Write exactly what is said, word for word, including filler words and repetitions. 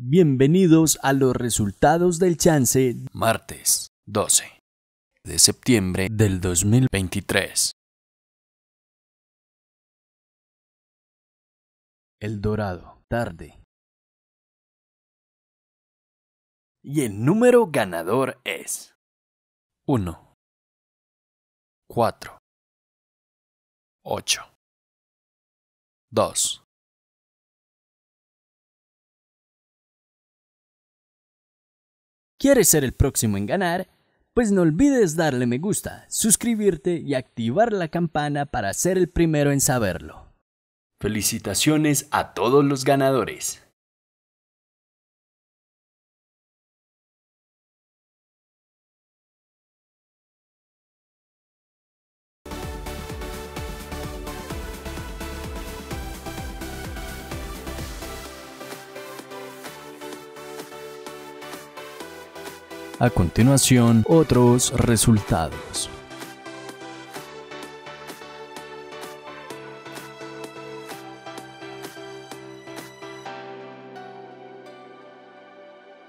Bienvenidos a los resultados del chance martes doce de septiembre del dos mil veintitrés. El Dorado, tarde. Y el número ganador es uno, cuatro, ocho, dos. ¿Quieres ser el próximo en ganar? Pues no olvides darle me gusta, suscribirte y activar la campana para ser el primero en saberlo. Felicitaciones a todos los ganadores. A continuación, otros resultados.